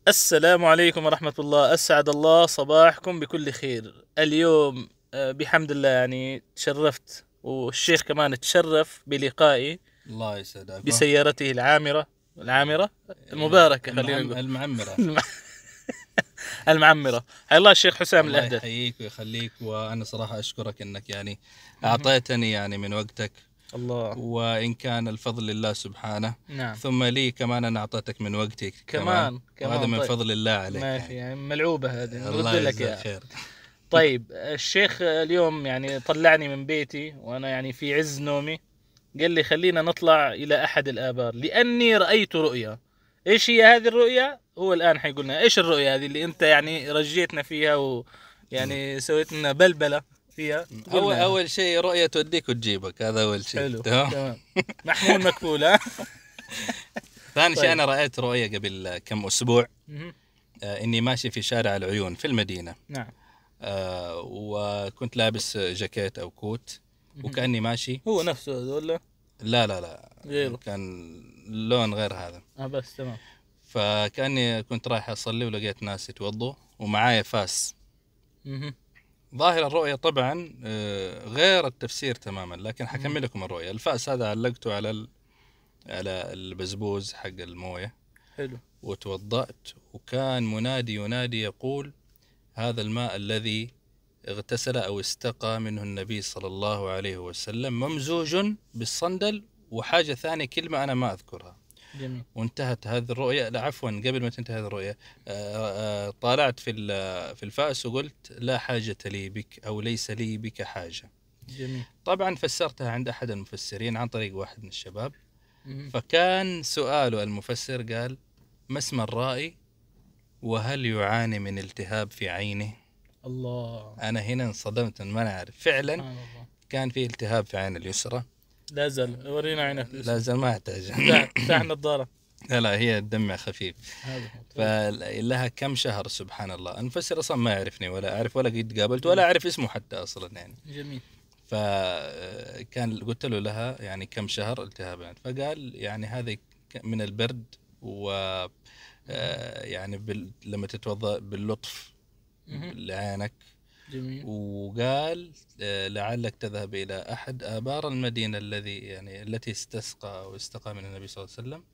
السلام عليكم ورحمة الله، أسعد الله صباحكم بكل خير. اليوم بحمد الله يعني تشرفت، والشيخ كمان تشرف بلقائي الله يسعدك. بسيارته العامرة المباركة، خلينا نقول المعمرة. المعمرة. حيا الله الشيخ حسام الله الأهدل. يحييك ويخليك، وأنا صراحة أشكرك أنك يعني مهم. أعطيتني يعني من وقتك، الله. وإن كان الفضل لله سبحانه، نعم. ثم لي كمان أنا أعطيتك من وقتي كمان، وهذا كمان من طيب. فضل الله عليك ماشي، يعني. يعني ملعوبة هذه، نرد الله لك يجزاك إياها. خير. طيب الشيخ اليوم يعني طلعني من بيتي وأنا يعني في عز نومي، قال لي خلينا نطلع إلى أحد الآبار لأني رأيت رؤيا. إيش هي هذه الرؤيا؟ هو الآن حيقولنا إيش الرؤيا هذه اللي أنت يعني رجيتنا فيها ويعني سويت لنا بلبلة فيها، قلنا أول شيء رؤية توديك وتجيبك، هذا أول شيء. حلو تمام. تمام. محمول مكفول ها. ثاني شيء طيب. أنا رأيت رؤية قبل كم أسبوع، مهم. إني ماشي في شارع العيون في المدينة، نعم. وكنت لابس جاكيت أو كوت، مهم. وكأني ماشي. هو نفسه هذا ولا لا لا لا، غيره؟ كان لون غير هذا. بس تمام. فكأني كنت رايح أصلي ولقيت ناس يتوضوا ومعايا فاس. مهم. ظاهر الرؤية طبعا غير التفسير تماما، لكن مهم. حكمل لكم الرؤية. الفأس هذا علقته على البزبوز حق الموية، حلو. وتوضأت، وكان منادي ينادي يقول: هذا الماء الذي اغتسل أو استقى منه النبي صلى الله عليه وسلم ممزوج بالصندل، وحاجة ثانية كلمة أنا ما أذكرها. جميل. وانتهت هذه الرؤية. لا عفوا، قبل ما تنتهي هذه الرؤية طالعت في الفأس وقلت: لا حاجة لي بك، أو ليس لي بك حاجة. جميل. طبعا فسرتها عند أحد المفسرين عن طريق واحد من الشباب. مهم. فكان سؤاله المفسر قال: ما اسم الرائي، وهل يعاني من التهاب في عينه؟ الله. أنا هنا انصدمت، ما أنا عارف فعلا. سبحان الله. كان في التهاب في عين اليسرى. لا زال ورينا عينك لا زال ما أحتاج. افتح النظارة. لا هي الدمع خفيف. هذا هو. فلها كم شهر، سبحان الله. المفسر أصلا ما يعرفني ولا أعرف ولا قد قابلت ولا أعرف اسمه حتى أصلا يعني. جميل. فكان قلت له لها يعني كم شهر التهاب يعني. فقال يعني هذه من البرد، و يعني لما تتوضأ باللطف مهم. لعينك. جميل. وقال لعلك تذهب إلى أحد آبار المدينة التي استسقى أو استقى من النبي صلى الله عليه وسلم،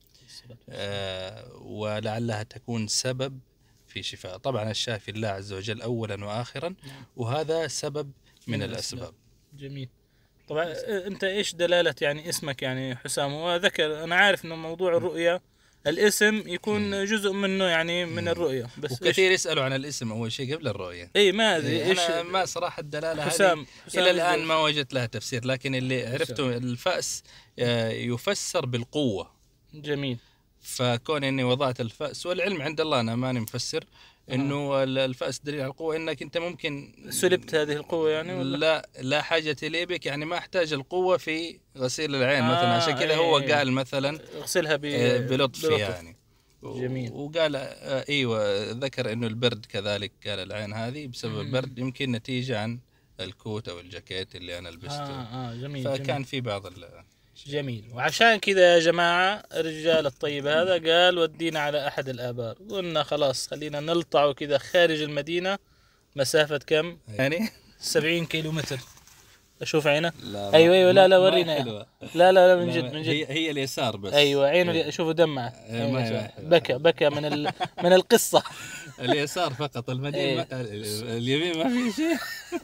ولعلها تكون سبب في شفاء. طبعا الشافي الله عز وجل أولا وآخرا، نعم. وهذا سبب من الأسباب. جميل. طبعا انت ايش دلالة يعني اسمك يعني حسام؟ هو ذكر، انا عارف انه موضوع الرؤية الاسم يكون جزء منه يعني من الرؤية، بس وكثير يسألوا عن الاسم أول شيء قبل الرؤية. اي ما ادري ايش. أنا ما صراحة الدلالة هذه حسام إلى الآن ما وجدت لها تفسير، لكن اللي عرفته الفأس يفسر بالقوة. جميل. فكون اني وضعت الفأس، والعلم عند الله، انا ماني مفسر، انه الفأس دليل على القوة، انك انت ممكن سلبت هذه القوة يعني ولا؟ لا حاجة لي بك، يعني ما احتاج القوة في غسيل العين مثلا. عشان كذا هو قال مثلا اغسلها بلطف يعني. جميل. وقال ايوه، ذكر انه البرد كذلك، قال العين هذه بسبب البرد، يمكن نتيجة عن الكوت او الجاكيت اللي انا لبسته. جميل. فكان في بعض جميل. وعشان كذا يا جماعة الرجال الطيب هذا قال ودينا على أحد الآبار، قلنا خلاص خلينا نلطعه كذا خارج المدينة. مسافة كم؟ يعني 70 كيلومتر. أشوف عينه. لا أيوة لا لا ما ورينا إياه. حلوة. لا من جد من جد. هي اليسار بس. أيوة عينه شوفوا دمعة. ما بكى من القصة. اليسار فقط، المدين اليمين ما في شيء.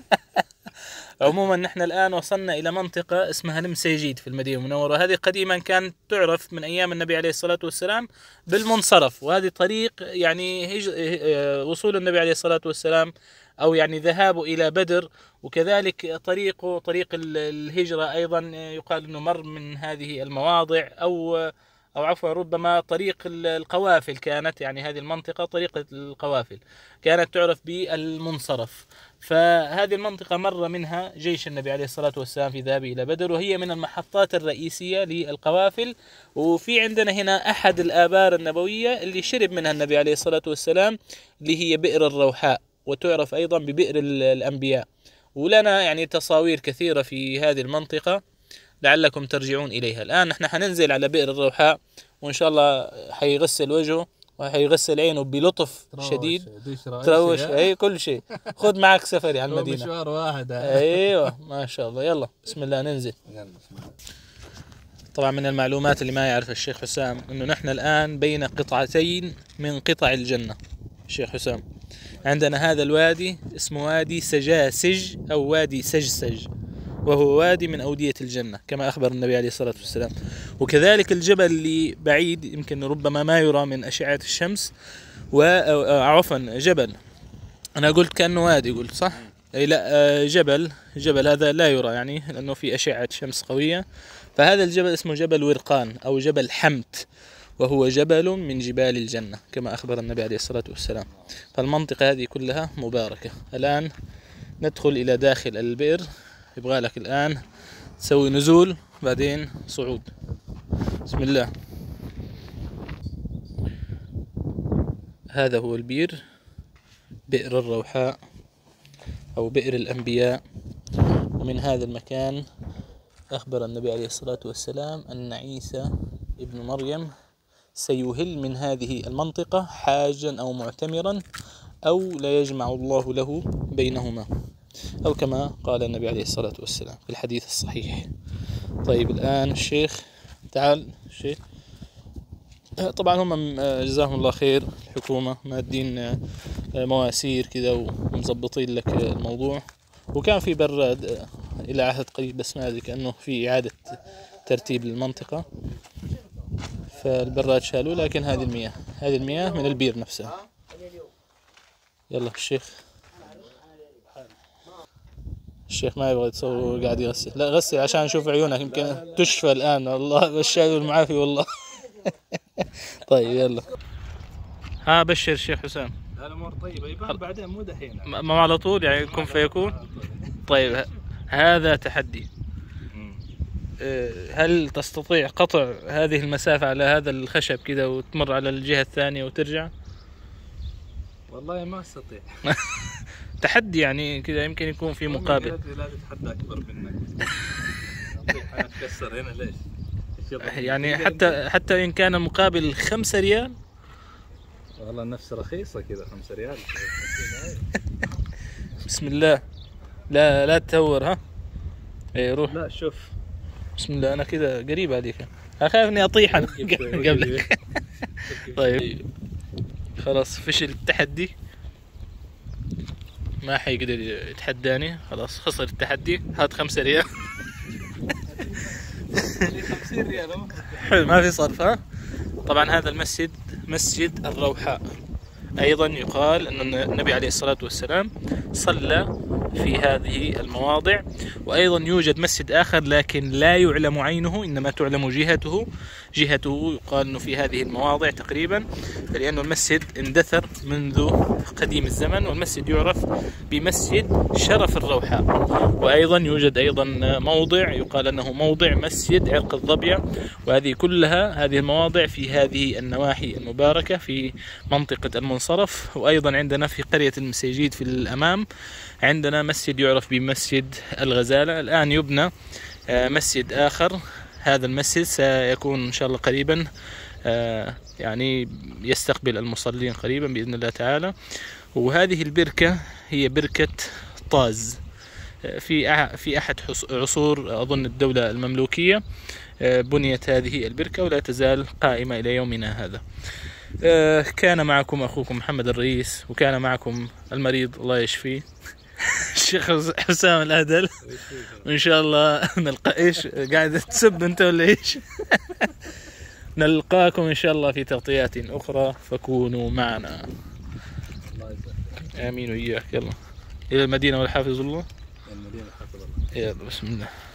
عموما نحن الآن وصلنا إلى منطقة اسمها المسيجيد في المدينة المنورة. هذه قديما كانت تعرف من أيام النبي عليه الصلاة والسلام بالمنصرف، وهذه طريق يعني وصول النبي عليه الصلاة والسلام أو يعني ذهابه إلى بدر، وكذلك طريق الهجرة أيضا يقال أنه مر من هذه المواضع، أو عفوا ربما طريق القوافل. كانت يعني هذه المنطقة طريقة القوافل كانت تعرف بالمنصرف. فهذه المنطقة مر منها جيش النبي عليه الصلاة والسلام في ذهابه إلى بدر، وهي من المحطات الرئيسية للقوافل. وفي عندنا هنا أحد الآبار النبوية اللي شرب منها النبي عليه الصلاة والسلام، اللي هي بئر الروحاء، وتعرف أيضا ببئر الأنبياء. ولنا يعني تصاوير كثيرة في هذه المنطقة لعلكم ترجعون إليها. الآن نحن حننزل على بئر الروحاء، وإن شاء الله حيغسل وجهه وحيغسل عينه بلطف شديد. تروش اي كل شيء. خذ معك سفري على المدينة. مشوار واحد. ايوه ما شاء الله. يلا بسم الله ننزل. طبعا من المعلومات اللي ما يعرف الشيخ حسام انه نحن الان بين قطعتين من قطع الجنة. الشيخ حسام عندنا هذا الوادي اسمه وادي سجاسج او وادي سجسج، وهو وادي من أودية الجنة كما أخبر النبي عليه الصلاة والسلام. وكذلك الجبل اللي بعيد يمكن ربما ما يرى من أشعة الشمس، عفوا جبل، أنا قلت كأنه وادي قلت صح؟ أي لا، جبل هذا لا يرى يعني لأنه في أشعة شمس قوية. فهذا الجبل اسمه جبل ورقان أو جبل حمت، وهو جبل من جبال الجنة كما أخبر النبي عليه الصلاة والسلام. فالمنطقة هذه كلها مباركة. الآن ندخل إلى داخل البئر. يبغى لك الآن تسوي نزول بعدين صعود. بسم الله. هذا هو البير، بئر الروحاء أو بئر الأنبياء. ومن هذا المكان أخبر النبي عليه الصلاة والسلام أن عيسى ابن مريم سيهل من هذه المنطقة حاجا أو معتمرا، أو لا يجمع الله له بينهما، أو كما قال النبي عليه الصلاة والسلام في الحديث الصحيح. طيب الآن الشيخ تعال. الشيخ طبعا هم جزاهم الله خير الحكومة مادين مواسير كذا ومزبطين لك الموضوع، وكان في براد إلى عهد قريب بس ما أدري كأنه في إعادة ترتيب للمنطقة فالبراد شالوه، لكن هذه المياه من البير نفسها. يلا الشيخ ما يبغى يتصور قاعد يغسل. لا غسل عشان نشوف عيونك يمكن تشفى الآن. والله الشافي والمعافي والله. طيب يلا. ها بشر الشيخ حسام. الأمور طيبة يبان بعدين مو دحين. ما على طول يعني يكون فيكون. طيب هذا تحدي. هل تستطيع قطع هذه المسافة على هذا الخشب كذا وتمر على الجهة الثانية وترجع؟ والله ما استطيع. تحدي يعني كذا يمكن يكون في مقابل. لا تتحدى أكبر منك. أتكسر هنا ليش؟ يعني حتى إن كان مقابل 5 ريال. والله نفس رخيصة كذا 5 ريال. بسم الله. لا تتهور ها. ايه روح. لا شوف. بسم الله. أنا كذا قريب عليك. أخاف إني أطيح أنا قبلك. طيب خلاص فشل التحدي، ما حيقدر يتحداني، خلاص خسر التحدي. هات 5 ريال. 50 ريال حلو ما في صرف ها. طبعا هذا المسجد مسجد الروحاء، أيضا يقال أن النبي عليه الصلاة والسلام صلى في هذه المواضع. وأيضا يوجد مسجد آخر لكن لا يعلم عينه، إنما تعلم جهته يقال أنه في هذه المواضع تقريبا، لأن المسجد اندثر منذ قديم الزمن، والمسجد يعرف بمسجد شرف الروحاء. وأيضا يوجد أيضا موضع يقال أنه موضع مسجد عرق الظبية. وهذه كلها هذه المواضع في هذه النواحي المباركة في منطقة المنصرف. وأيضا عندنا في قرية المسيجيد في الأمام عندنا مسجد يعرف بمسجد الغزالة. الآن يبنى مسجد آخر. هذا المسجد سيكون إن شاء الله قريبا، يعني يستقبل المصلين قريبا بإذن الله تعالى. وهذه البركة هي بركة طاز، في أحد عصور أظن الدولة المملوكية بنيت هذه البركة ولا تزال قائمة إلى يومنا هذا. كان معكم أخوكم محمد الرئيس، وكان معكم المريض الله يشفيه الشيخ حسام الأهدل. وإن شاء الله نلقى إيش قاعد تسب أنت ولا إيش؟ نلقاكم إن شاء الله في تغطيات أخرى فكونوا معنا. آمين وإياك. يلا إلى المدينة والحافظ الله. المدينة حافظ الله. يلا بسم الله.